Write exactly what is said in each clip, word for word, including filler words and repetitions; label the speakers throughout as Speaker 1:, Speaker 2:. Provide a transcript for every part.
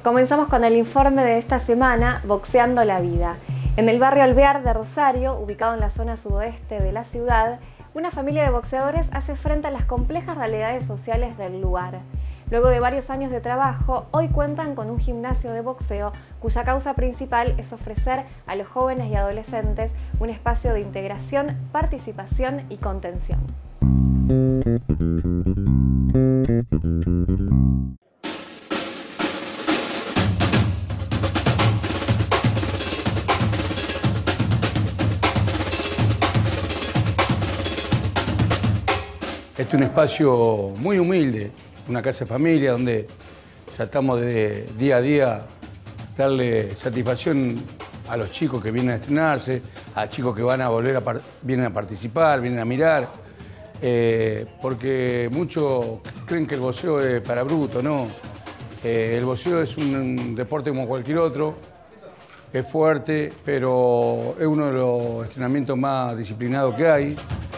Speaker 1: Comenzamos con el informe de esta semana, Boxeando la Vida. En el barrio Alvear de Rosario, ubicado en la zona sudoeste de la ciudad, una familia de boxeadores hace frente a las complejas realidades sociales del lugar. Luego de varios años de trabajo, hoy cuentan con un gimnasio de boxeo cuya causa principal es ofrecer a los jóvenes y adolescentes un espacio de integración, participación y contención.
Speaker 2: Este es un espacio muy humilde, una casa de familia donde tratamos de día a día darle satisfacción a los chicos que vienen a estrenarse, a chicos que van a volver a vienen a participar, vienen a mirar, eh, porque muchos creen que el boxeo es para bruto, no. Eh, el boxeo es un deporte como cualquier otro, es fuerte, pero es uno de los entrenamientos más disciplinados que hay.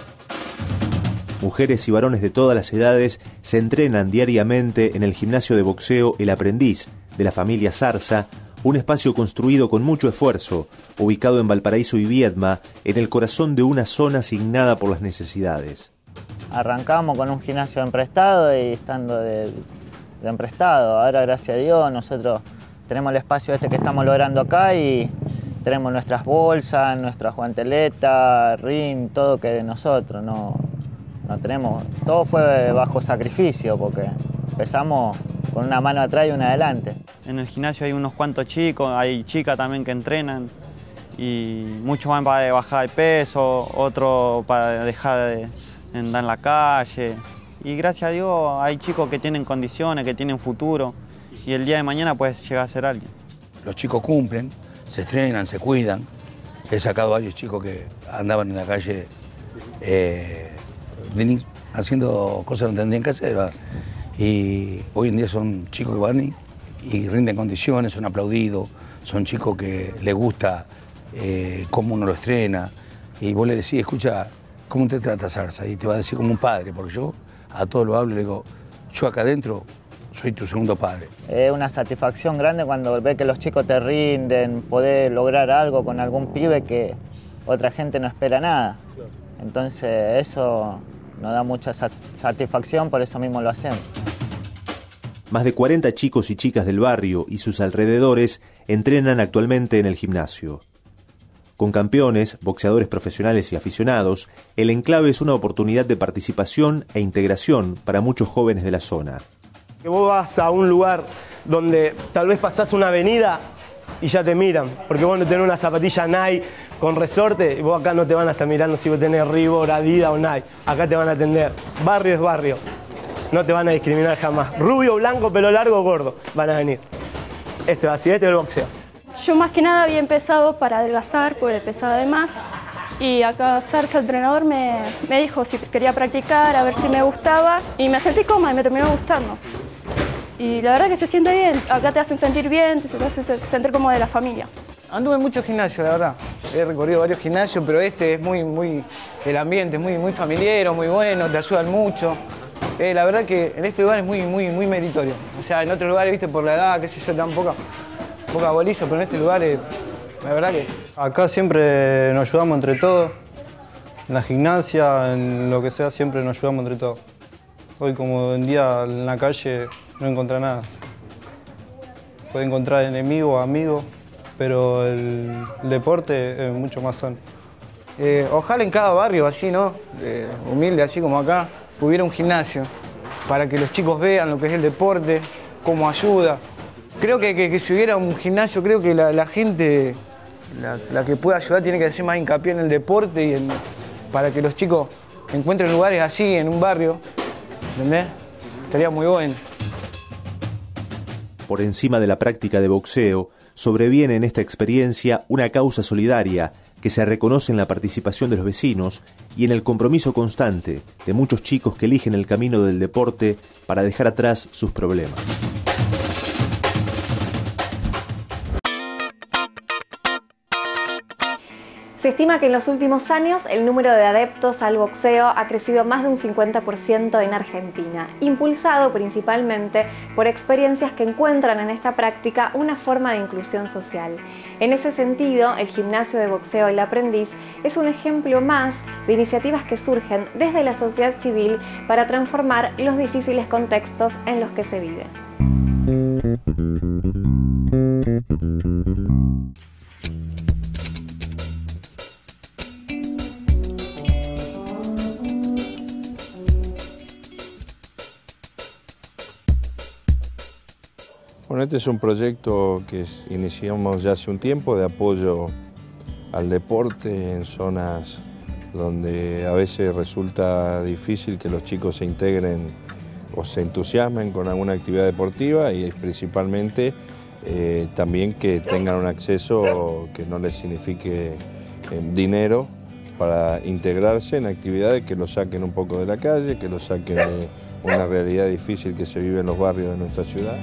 Speaker 3: Mujeres y varones de todas las edades se entrenan diariamente en el gimnasio de boxeo El Aprendiz de la familia Zarza, un espacio construido con mucho esfuerzo, ubicado en Valparaíso y Viedma, en el corazón de una zona asignada por las necesidades.
Speaker 4: Arrancamos con un gimnasio emprestado y estando de, de emprestado. Ahora, gracias a Dios, nosotros tenemos el espacio este que estamos logrando acá y tenemos nuestras bolsas, nuestras guanteletas, ring, todo que es de nosotros. No, no tenemos, todo fue bajo sacrificio porque empezamos con una mano atrás y una adelante.
Speaker 5: En el gimnasio hay unos cuantos chicos, hay chicas también que entrenan y muchos van para bajar de peso, otros para dejar de andar en la calle. Y gracias a Dios hay chicos que tienen condiciones, que tienen futuro y el día de mañana puedes llegar a ser alguien.
Speaker 2: Los chicos cumplen, se estrenan, se cuidan. He sacado varios chicos que andaban en la calle eh, haciendo cosas que no tendrían que hacer, ¿verdad? Y hoy en día son chicos que van y, y rinden condiciones, son aplaudidos, son chicos que les gusta eh, cómo uno lo estrena. Y vos le decís, escucha, ¿cómo te trata Zarza? Y te va a decir como un padre, porque yo a todos lo hablo y le digo, yo acá adentro soy tu segundo padre.
Speaker 4: Es una satisfacción grande cuando ves que los chicos te rinden, poder lograr algo con algún pibe que otra gente no espera nada. Entonces eso nos da mucha satisfacción, por eso mismo lo hacemos.
Speaker 3: Más de cuarenta chicos y chicas del barrio y sus alrededores entrenan actualmente en el gimnasio. Con campeones, boxeadores profesionales y aficionados, el enclave es una oportunidad de participación e integración para muchos jóvenes de la zona.
Speaker 6: Que vos vas a un lugar donde tal vez pasás una avenida y ya te miran, porque vos no tenés una zapatilla Nike con resorte y vos acá no te van a estar mirando si vos tenés Reebok, Adidas o Nike. Acá te van a atender. Barrio es barrio. No te van a discriminar jamás. Rubio, blanco, pelo largo, gordo. Van a venir. Esto es así, este es el boxeo.
Speaker 7: Yo más que nada había empezado para adelgazar, porque pesaba de más. Y acá Zarza, el entrenador, me, me dijo si quería practicar, a ver si me gustaba. Y me sentí cómoda y me terminó gustando. Y la verdad que se siente bien. Acá te hacen sentir bien, te hacen sentir como de la familia.
Speaker 8: Anduve en muchos gimnasios, la verdad. He recorrido varios gimnasios, pero este es muy, muy, el ambiente es muy, muy familiar, muy bueno, te ayudan mucho. Eh, la verdad que en este lugar es muy, muy, muy meritorio. O sea, en otros lugares, viste, por la edad, qué sé yo, tan poca, poca bolizo, pero en este lugar, es, la verdad que...
Speaker 9: Acá siempre nos ayudamos entre todos. En la gimnasia, en lo que sea, siempre nos ayudamos entre todos. Hoy, como en día, en la calle, no encuentra nada. Puede encontrar enemigos, amigos, pero el, el deporte es mucho más sano.
Speaker 8: Eh, ojalá en cada barrio, así, ¿no? Eh, humilde, así como acá, hubiera un gimnasio para que los chicos vean lo que es el deporte, cómo ayuda. Creo que, que, que si hubiera un gimnasio, creo que la, la gente, la, la que pueda ayudar, tiene que hacer más hincapié en el deporte y en, para que los chicos encuentren lugares así en un barrio, ¿entendés? Estaría muy bueno.
Speaker 3: Por encima de la práctica de boxeo, sobreviene en esta experiencia una causa solidaria que se reconoce en la participación de los vecinos y en el compromiso constante de muchos chicos que eligen el camino del deporte para dejar atrás sus problemas.
Speaker 1: Se Se estima que en los últimos años el número de adeptos al boxeo ha crecido más de un cincuenta por ciento en Argentina, impulsado principalmente por experiencias que encuentran en esta práctica una forma de inclusión social. En ese sentido, el gimnasio de boxeo El Aprendiz es un ejemplo más de iniciativas que surgen desde la sociedad civil para transformar los difíciles contextos en los que se vive.
Speaker 10: Bueno, este es un proyecto que iniciamos ya hace un tiempo de apoyo al deporte en zonas donde a veces resulta difícil que los chicos se integren o se entusiasmen con alguna actividad deportiva y principalmente eh, también que tengan un acceso que no les signifique eh, dinero para integrarse en actividades que los saquen un poco de la calle, que los saquen de una realidad difícil que se vive en los barrios de nuestra ciudad.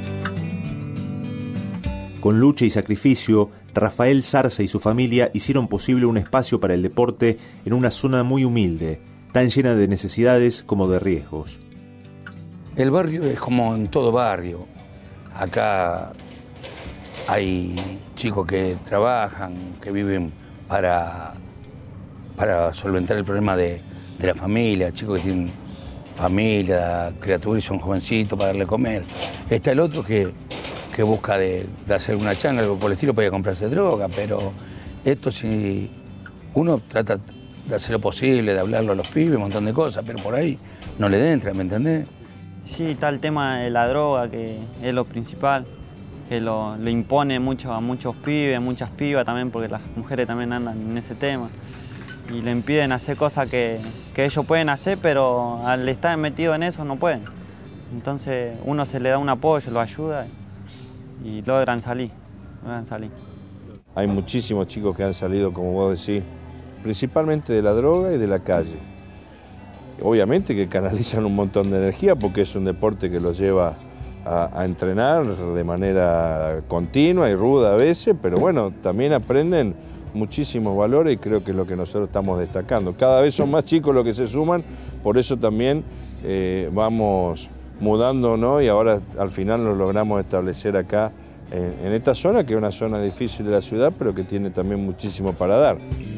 Speaker 3: Con lucha y sacrificio, Rafael Zarza y su familia hicieron posible un espacio para el deporte en una zona muy humilde, tan llena de necesidades como de riesgos.
Speaker 2: El barrio es como en todo barrio. Acá hay chicos que trabajan, que viven para, para solventar el problema de, de la familia, chicos que tienen familia, criaturas y son jovencitos para darle a comer. Está el otro que... que busca de, de hacer una changa, algo por el estilo, para ir a comprarse droga, pero esto si uno trata de hacer lo posible, de hablarlo a los pibes, un montón de cosas, pero por ahí no le entra, ¿me entendés?
Speaker 5: Sí, está el tema de la droga, que es lo principal, que lo, lo impone mucho a muchos pibes, muchas pibas también, porque las mujeres también andan en ese tema, y le impiden hacer cosas que, que ellos pueden hacer, pero al estar metido en eso no pueden. Entonces uno se le da un apoyo, lo ayuda, y logran salir, logran salir.
Speaker 10: Hay muchísimos chicos que han salido, como vos decís, principalmente de la droga y de la calle. Obviamente que canalizan un montón de energía porque es un deporte que los lleva a, a entrenar de manera continua y ruda a veces, pero bueno, también aprenden muchísimos valores y creo que es lo que nosotros estamos destacando. Cada vez son más chicos los que se suman, por eso también eh, vamos mudando, ¿no? Y ahora al final lo logramos establecer acá en, en esta zona, que es una zona difícil de la ciudad, pero que tiene también muchísimo para dar.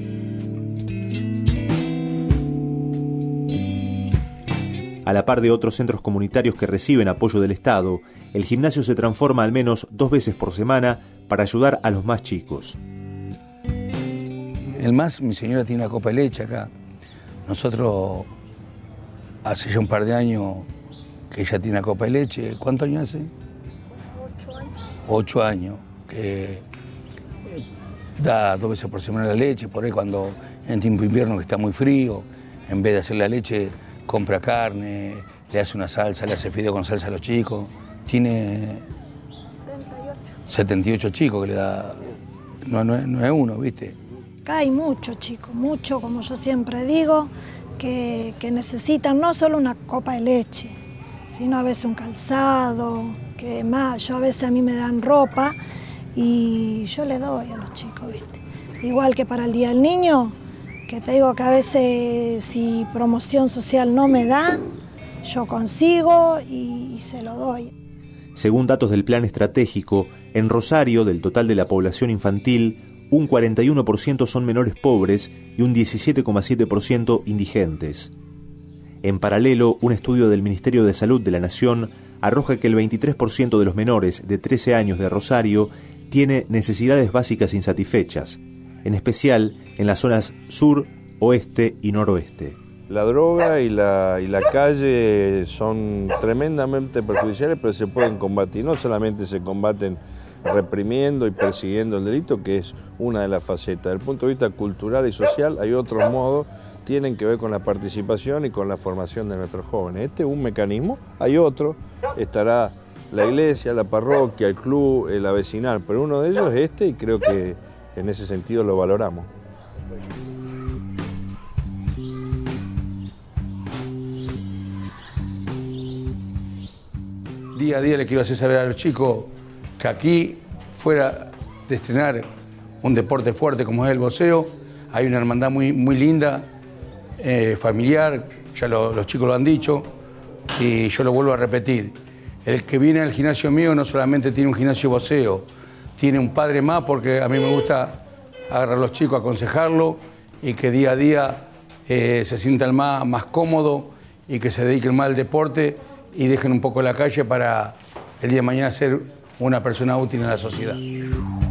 Speaker 3: A la par de otros centros comunitarios que reciben apoyo del Estado, el gimnasio se transforma al menos dos veces por semana para ayudar a los más chicos.
Speaker 2: El más, mi señora tiene una copa de leche acá. Nosotros hace ya un par de años que ella tiene una copa de leche. ¿Cuántos años hace? Ocho años. Ocho años, que da dos veces por semana la leche, por ahí cuando en tiempo de invierno que está muy frío, en vez de hacer la leche, compra carne, le hace una salsa, le hace fideo con salsa a los chicos. Tiene setenta y ocho, setenta y ocho chicos que le da, no, no, no es uno, ¿viste?
Speaker 11: Acá hay muchos chicos, muchos, como yo siempre digo, que, que necesitan no solo una copa de leche, sino a veces un calzado, que más, yo a veces a mí me dan ropa y yo le doy a los chicos, ¿viste? Igual que para el Día del Niño, que te digo que a veces si promoción social no me da, yo consigo y, y se lo doy.
Speaker 3: Según datos del plan estratégico, en Rosario, del total de la población infantil, un cuarenta y uno por ciento son menores pobres y un diecisiete coma siete por ciento indigentes. En paralelo, un estudio del Ministerio de Salud de la Nación arroja que el veintitrés por ciento de los menores de trece años de Rosario tiene necesidades básicas insatisfechas, en especial en las zonas sur, oeste y noroeste.
Speaker 10: La droga y la, y la calle son tremendamente perjudiciales, pero se pueden combatir. No solamente se combaten reprimiendo y persiguiendo el delito, que es una de las facetas. Desde el punto de vista cultural y social hay otros modos, tienen que ver con la participación y con la formación de nuestros jóvenes. Este es un mecanismo, hay otro, estará la iglesia, la parroquia, el club, la vecinal, pero uno de ellos es este y creo que en ese sentido lo valoramos.
Speaker 2: Día a día le quiero hacer saber a los chicos que aquí, fuera de estrenar un deporte fuerte como es el boxeo, hay una hermandad muy, muy linda, eh, familiar, ya lo, los chicos lo han dicho, y yo lo vuelvo a repetir. El que viene al gimnasio mío no solamente tiene un gimnasio boxeo, tiene un padre más, porque a mí me gusta agarrar a los chicos, aconsejarlo, y que día a día eh, se sientan más, más cómodos y que se dediquen más al deporte y dejen un poco la calle para el día de mañana ser una persona útil en la sociedad.